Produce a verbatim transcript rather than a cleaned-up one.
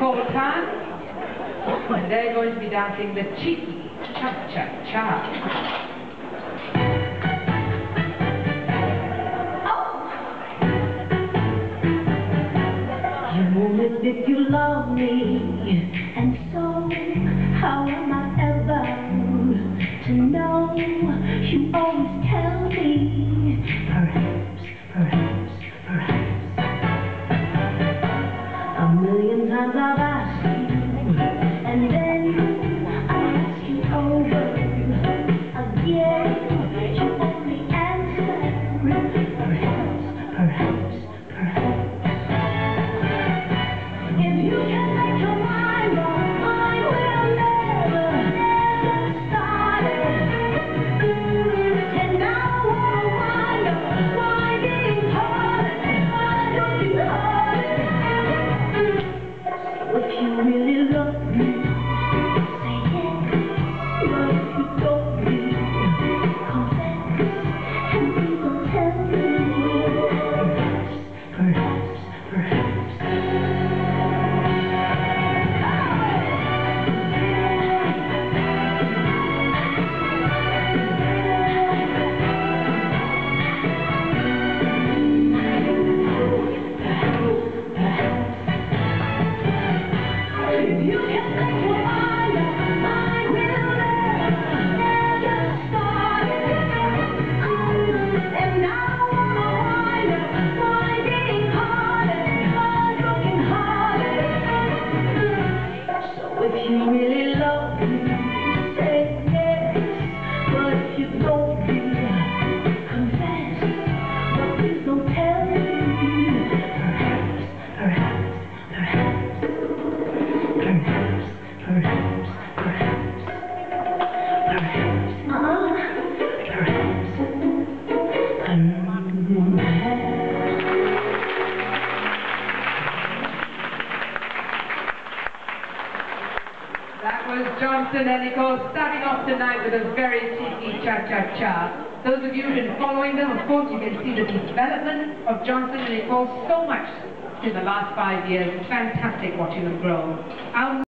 Nicole Tan, and they're going to be dancing the cheeky cha-cha-cha. If you love me, and so how am I ever to know? You always tell me, perhaps, perhaps, perhaps. A million times I've asked you, and then I ask you over again. You only answer, perhaps, perhaps, perhaps. If you can make your mind up, I will never, never start it. And now I wanna wind up, winding harder, looking harder. So if you really love me, say yes. But if you don't need, confess. And please don't tell me, perhaps, perhaps, perhaps. If you really love me, say yes. But if you don't need, confess. But please don't tell me, perhaps, perhaps, perhaps, perhaps, perhaps, perhaps, perhaps, uh-huh, perhaps, perhaps. That was Johnson and Nicole starting off tonight with a very cheeky cha-cha-cha. Those of you who've been following them, of course, you can see the development of Johnson and Nicole so much in the last five years. It's fantastic watching them grow. Our